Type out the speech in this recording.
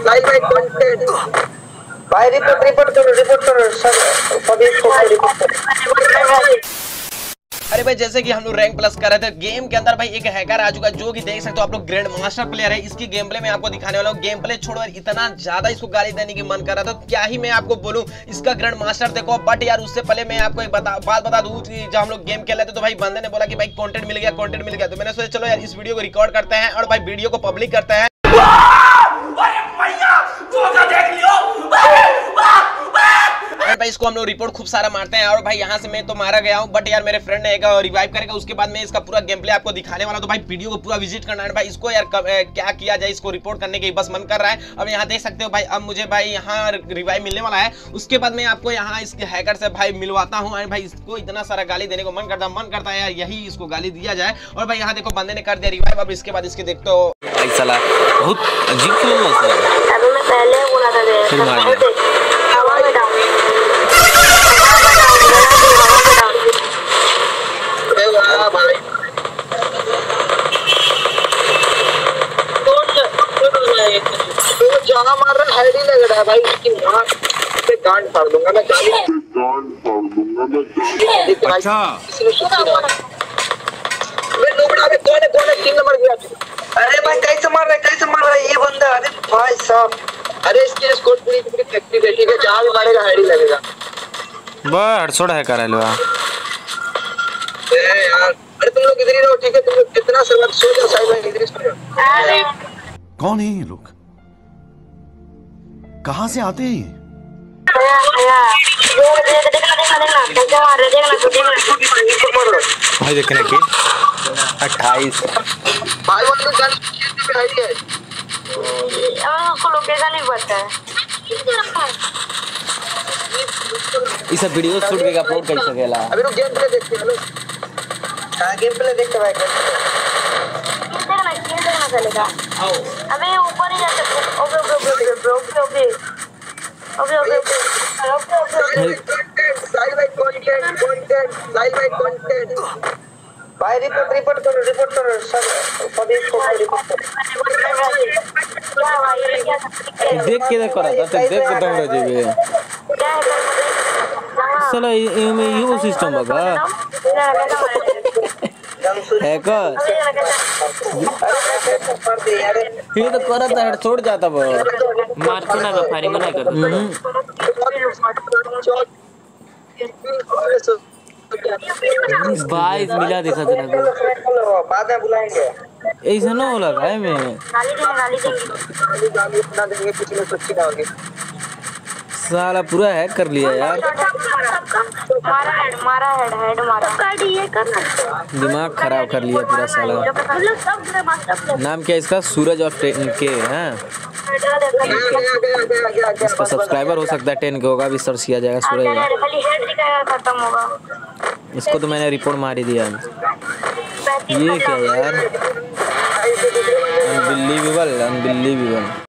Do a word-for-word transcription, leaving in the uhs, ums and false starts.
Live by content भाई report report करो report करो सब सभी को रिपोर्ट करो। अरे भाई जैसे कि हम लोग रैंक प्लस कर रहे थे गेम के अंदर भाई एक हैकर आ चुका है जो कि देख सकते हो आप लोग ग्रैंड मास्टर प्लेयर है। इसकी गेम प्ले मैं आपको दिखाने वाला हूँ। गेम प्ले छोड़ो यार इतना ज्यादा इसको गाली देने की मन कर रहा था तो क्या ही मैं आपको बोलूं इसका ग्रैंड मास्टर देखो। बट यार उससे पहले मैं आपको एक बता, बात बता दूं कि जब हम लोग गेम खेल रहे थे तो भाई बंदे ने बोला कि भाई कंटेंट मिल गया कंटेंट मिल गया तो मैंने सोचा चलो यार इस वीडियो को रिकॉर्ड करते हैं और भाई वीडियो को पब्लिक करते हैं। भाई इसको हम लोग रिपोर्ट खूब सारा मारते हैं और भाई यहाँ से मैं तो मारा गया हूँ बट यार मेरे फ्रेंड ने एक रिवाइव करेगा उसके बाद मैं इसका पूरा गेम प्ले आपको दिखाने वाला। तो भाई वीडियो को पूरा विजिट करना है भाई। इसको यार कब, ए, क्या किया जाए इसको रिपोर्ट करने के बस मन कर रहा है। अब यहाँ देख सकते हो भाई अब मुझे भाई यहाँ रिवाइव मिलने वाला है। उसके बाद मैं आपको यहाँ इस हैकर से भाई मिलवाता हूँ। भाई इसको इतना सारा गाली देने को मन करता मन करता है यार यही इसको गाली दिया जाए। और भाई यहाँ देखो बंदे ने कर दिया रिवाइव। अब इसके बाद इसके देखते हो बहुत अजीब क्यों जाना मार रहा है लग रहा है भाई इसकी मां पे गांड फाड़ दूंगा मैं गाली गांड फाड़ दूंगा मैं। अच्छा वे लोगड़ा में कौन है कौन है तीन नंबर गया। अरे भाई कैसे मार रहा है कैसे मार रहा है ये बंदा। अरे भाई साहब अरे इसके स्कोर पूरी पूरी फैक्ट्री बैठी है जहां भी मारेगा हेड ही लगेगा। बस हड़सोड़ है कर लो ए यार। अरे तुम लोग इधर ही रहो ठीक है। तुम लोग कितना समय सो जाओ साइड में इधर ही सो जाओ। कौन है ये लोग कहाँ से आते हैं? भाई देखने की अट्ठाईस भाई वो तो जान पे आई है को लोकेशन नहीं पता है। इस वीडियो शूट के अपलोड कर सकेला। अभी रुक गेम प्ले देखते हैं। हां गेम प्ले देखते भाई देखना किल देखना चलेगा। आओ अबे ऊपर ही जाते। Okay okay okay okay okay okay okay okay side by content content side by content भाई रिपोर्ट रिपोर्ट करो रिपोर्ट करो सब सभी को रिपोर्ट करो। देख के देख करा था देख के दम रह जेबे साला ये यो सिस्टम बगा हैकर ये तो करा था हेड छोड़ जाता वो मार के ना फायरिंग नहीं कर। बाईस मिला देखा तेरा को बाद में बुलाएंगे ऐसा ना होला भाई मैं गाली देंगे गाली देंगे गाली अपना देंगे किसी ने सोची ना होगी। साला पूरा हैक कर लिया यार। मारा हेड मारा हेड हेड मारा गाड़ी ये करना दिमाग खराब कर लिया पूरा साला। नाम क्या इसका सूरज ऑफ टेन के है। इसका सब्सक्राइबर हो सकता है टेन के होगा अभी सर्च किया जाएगा सूरज। खाली हेड दिखाएगा खत्म होगा। इसको तो मैंने रिपोर्ट मार ही दिया। ये क्या यार अनबिलीवेबल अनबिलीवेबल।